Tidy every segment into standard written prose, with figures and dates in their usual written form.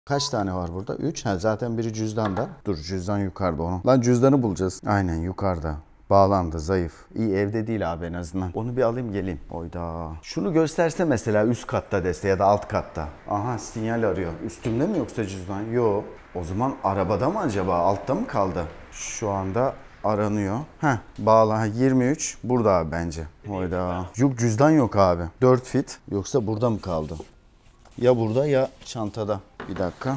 Kaç tane var burada? 3. Ha, zaten biri cüzdanda. Dur, cüzdan yukarıda onun. Lan cüzdanı bulacağız. Aynen yukarıda. Bağlandı, zayıf. İyi, evde değil abi en azından. Onu bir alayım geleyim. Oyda. Şunu gösterse mesela üst katta dese ya da alt katta. Aha, sinyal arıyor. Üstümde mi yoksa cüzdan? Yok. O zaman arabada mı acaba? Altta mı kaldı? Şu anda aranıyor. Heh, bağla. 23 burada abi bence. Oyda. Yok, cüzdan yok abi. 4 fit. Yoksa burada mı kaldı? Ya burada ya çantada. Bir dakika.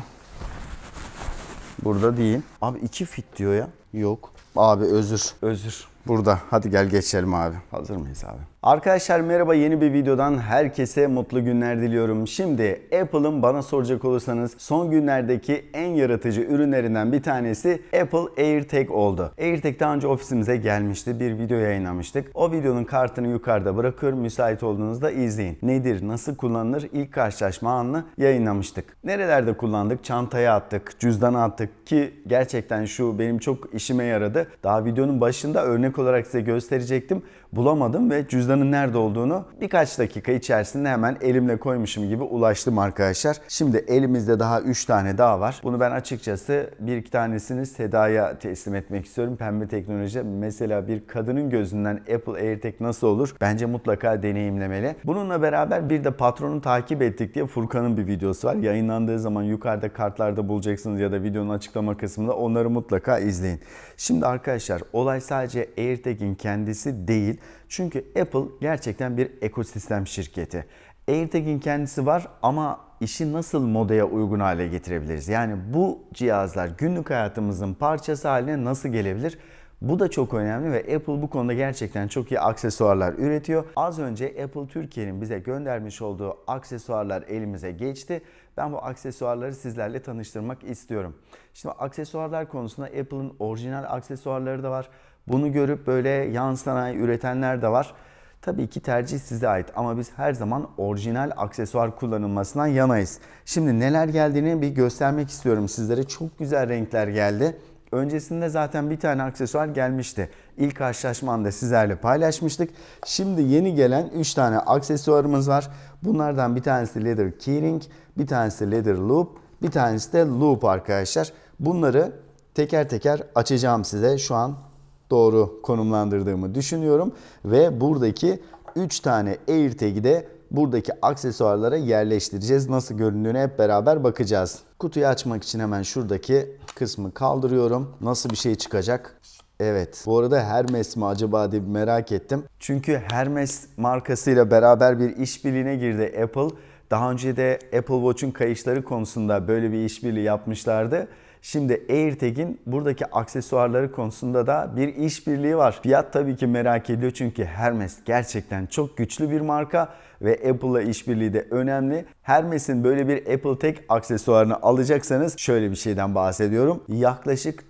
Burada değil. Abi 2 fit diyor ya. Yok. Abi özür. Burada. Hadi gel geçelim abi. Hazır mıyız abi? Arkadaşlar merhaba, yeni bir videodan herkese mutlu günler diliyorum. Şimdi Apple'ın bana soracak olursanız son günlerdeki en yaratıcı ürünlerinden bir tanesi Apple AirTag oldu. AirTag daha önce ofisimize gelmişti. Bir video yayınlamıştık. O videonun kartını yukarıda bırakıyorum. Müsait olduğunuzda izleyin. Nedir, nasıl kullanılır, ilk karşılaşma anını yayınlamıştık. Nerelerde kullandık? Çantaya attık, cüzdana attık ki gerçekten şu benim çok işime yaradı. Daha videonun başında örnek olarak size gösterecektim. Bulamadım ve cüzdanın nerede olduğunu birkaç dakika içerisinde hemen elimle koymuşum gibi ulaştım arkadaşlar. Şimdi elimizde daha 3 tane daha var. Bunu ben açıkçası bir iki tanesini Seda'ya teslim etmek istiyorum. Pembe teknoloji. Mesela bir kadının gözünden Apple AirTag nasıl olur? Bence mutlaka deneyimlemeli. Bununla beraber bir de patronu takip ettik diye Furkan'ın bir videosu var. Yayınlandığı zaman yukarıda kartlarda bulacaksınız ya da videonun açıklama kısmında, onları mutlaka izleyin. Şimdi arkadaşlar olay sadece AirTag'in kendisi değil. Çünkü Apple gerçekten bir ekosistem şirketi. AirTag'in kendisi var ama işi nasıl modaya uygun hale getirebiliriz? Yani bu cihazlar günlük hayatımızın parçası haline nasıl gelebilir? Bu da çok önemli ve Apple bu konuda gerçekten çok iyi aksesuarlar üretiyor. Az önce Apple Türkiye'nin bize göndermiş olduğu aksesuarlar elimize geçti. Ben bu aksesuarları sizlerle tanıştırmak istiyorum. Şimdi aksesuarlar konusunda Apple'ın orijinal aksesuarları da var. Bunu görüp böyle yan sanayi üretenler de var. Tabii ki tercih size ait ama biz her zaman orijinal aksesuar kullanılmasından yanayız. Şimdi neler geldiğini bir göstermek istiyorum sizlere. Çok güzel renkler geldi. Öncesinde zaten bir tane aksesuar gelmişti. İlk karşılaşmanda sizlerle paylaşmıştık. Şimdi yeni gelen 3 tane aksesuarımız var. Bunlardan bir tanesi leather keyring, bir tanesi leather loop, bir tanesi de loop arkadaşlar. Bunları teker teker açacağım size. Şu an doğru konumlandırdığımı düşünüyorum. Ve buradaki 3 tane AirTag'i de buradaki aksesuarlara yerleştireceğiz. Nasıl göründüğüne hep beraber bakacağız. Kutuyu açmak için hemen şuradaki kısmı kaldırıyorum. Nasıl bir şey çıkacak? Evet. Bu arada Hermes mi acaba diye merak ettim. Çünkü Hermes markasıyla beraber bir işbirliğine girdi Apple. Daha önce de Apple Watch'un kayışları konusunda böyle bir işbirliği yapmışlardı. Şimdi AirTag'in buradaki aksesuarları konusunda da bir işbirliği var. Fiyat tabii ki merak ediyor çünkü Hermes gerçekten çok güçlü bir marka ve Apple'la işbirliği de önemli. Hermes'in böyle bir Apple Tag aksesuarını alacaksanız şöyle bir şeyden bahsediyorum. Yaklaşık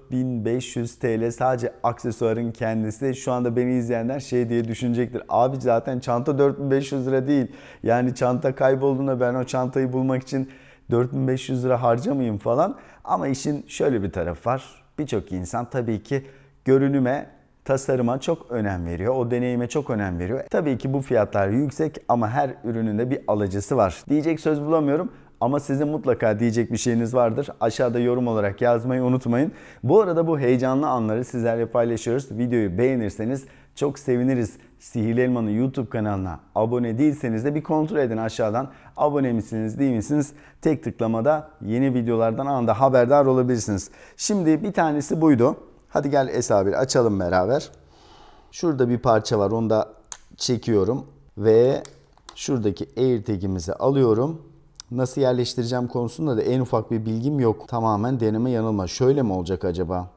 4500 TL sadece aksesuarın kendisi. Şu anda beni izleyenler şey diye düşünecektir. Abi zaten çanta 4500 lira değil. Yani çanta kaybolduğunda ben o çantayı bulmak için 4500 lira harcamayayım falan. Ama işin şöyle bir tarafı var. Birçok insan tabii ki görünüme, tasarıma çok önem veriyor. O deneyime çok önem veriyor. Tabii ki bu fiyatlar yüksek ama her ürünün de bir alıcısı var. Diyecek söz bulamıyorum. Ama sizin mutlaka diyecek bir şeyiniz vardır. Aşağıda yorum olarak yazmayı unutmayın. Bu arada bu heyecanlı anları sizlerle paylaşıyoruz. Videoyu beğenirseniz çok seviniriz. Sihirli Elma'nın YouTube kanalına abone değilseniz de bir kontrol edin aşağıdan. Abone misiniz değil misiniz? Tek tıklamada yeni videolardan anında haberdar olabilirsiniz. Şimdi bir tanesi buydu. Hadi gel Esabil açalım beraber. Şurada bir parça var, onu da çekiyorum. Ve şuradaki AirTag'imizi alıyorum. Nasıl yerleştireceğim konusunda da en ufak bir bilgim yok. Tamamen deneme yanılma. Şöyle mi olacak acaba?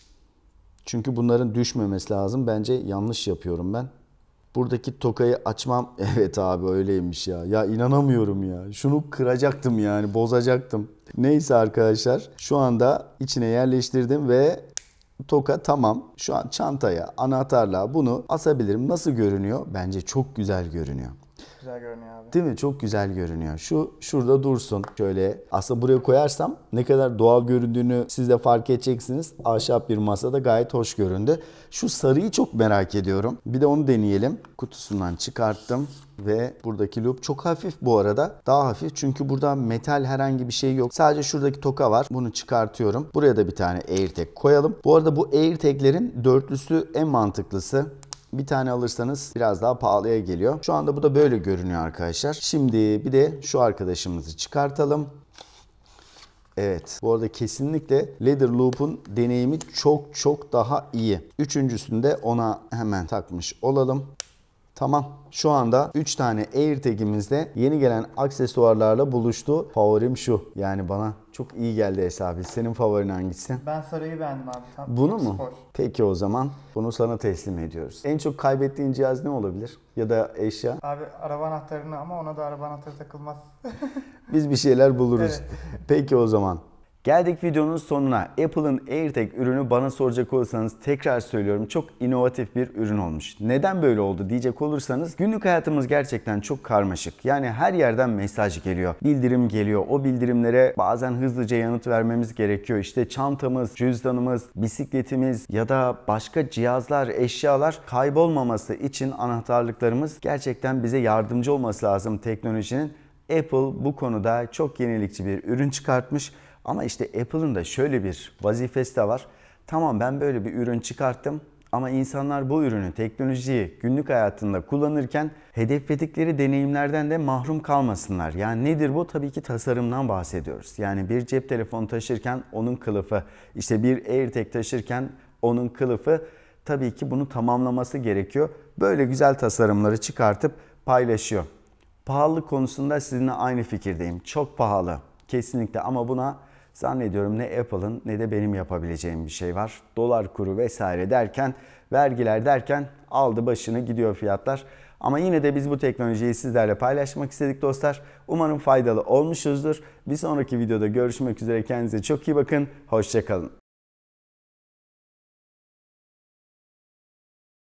Çünkü bunların düşmemesi lazım. Bence yanlış yapıyorum ben. Buradaki tokayı açmam. Evet abi öyleymiş ya. Ya inanamıyorum ya. Şunu kıracaktım yani, bozacaktım. Neyse arkadaşlar. Şu anda içine yerleştirdim ve toka tamam. Şu an çantaya, anahtarla bunu asabilirim. Nasıl görünüyor? Bence çok güzel görünüyor. güzel görünüyor abi. Değil mi? Çok güzel görünüyor. Şurada dursun. Şöyle aslında buraya koyarsam ne kadar doğal göründüğünü siz de fark edeceksiniz. Ahşap bir masada gayet hoş göründü. Şu sarıyı çok merak ediyorum. Bir de onu deneyelim. Kutusundan çıkarttım. Ve buradaki loop çok hafif bu arada. Daha hafif çünkü burada metal herhangi bir şey yok. Sadece şuradaki toka var. Bunu çıkartıyorum. Buraya da bir tane AirTag koyalım. Bu arada bu AirTag'lerin dörtlüsü en mantıklısı. Bir tane alırsanız biraz daha pahalıya geliyor. Şu anda bu da böyle görünüyor arkadaşlar. Şimdi bir de şu arkadaşımızı çıkartalım. Evet. Bu arada kesinlikle Leather Loop'un deneyimi çok daha iyi. Üçüncüsünde ona hemen takmış olalım. Tamam. Şu anda 3 tane AirTag'imizde yeni gelen aksesuarlarla buluştu. Favorim şu. Yani bana çok iyi geldi hesabı. Senin favorin hangisi? Ben sarıyı beğendim abi. Tam Bunu mu? spor. Peki o zaman bunu sana teslim ediyoruz. En çok kaybettiğin cihaz ne olabilir? Ya da eşya? Abi araba anahtarını ama ona da araba anahtarı takılmaz. Biz bir şeyler buluruz. Evet. Peki o zaman. Geldik videonun sonuna. Apple'ın AirTag ürünü bana soracak olursanız tekrar söylüyorum çok inovatif bir ürün olmuş. Neden böyle oldu diyecek olursanız günlük hayatımız gerçekten çok karmaşık. Yani her yerden mesaj geliyor. Bildirim geliyor. O bildirimlere bazen hızlıca yanıt vermemiz gerekiyor. İşte çantamız, cüzdanımız, bisikletimiz ya da başka cihazlar, eşyalar kaybolmaması için anahtarlıklarımız gerçekten bize yardımcı olması lazım teknolojinin. Apple bu konuda çok yenilikçi bir ürün çıkartmış. Ama işte Apple'ın da şöyle bir vazifesi de var. Tamam ben böyle bir ürün çıkarttım ama insanlar bu ürünü, teknolojiyi günlük hayatında kullanırken hedefledikleri deneyimlerden de mahrum kalmasınlar. Yani nedir bu? Tabii ki tasarımdan bahsediyoruz. Yani bir cep telefonu taşırken onun kılıfı, işte bir AirTag taşırken onun kılıfı tabii ki bunu tamamlaması gerekiyor. Böyle güzel tasarımları çıkartıp paylaşıyor. Pahalılık konusunda sizinle aynı fikirdeyim. Çok pahalı. Kesinlikle ama buna zannediyorum ne Apple'ın ne de benim yapabileceğim bir şey var. Dolar kuru vesaire derken, vergiler derken aldı başını gidiyor fiyatlar. Ama yine de biz bu teknolojiyi sizlerle paylaşmak istedik dostlar. Umarım faydalı olmuşuzdur. Bir sonraki videoda görüşmek üzere. Kendinize çok iyi bakın. Hoşça kalın.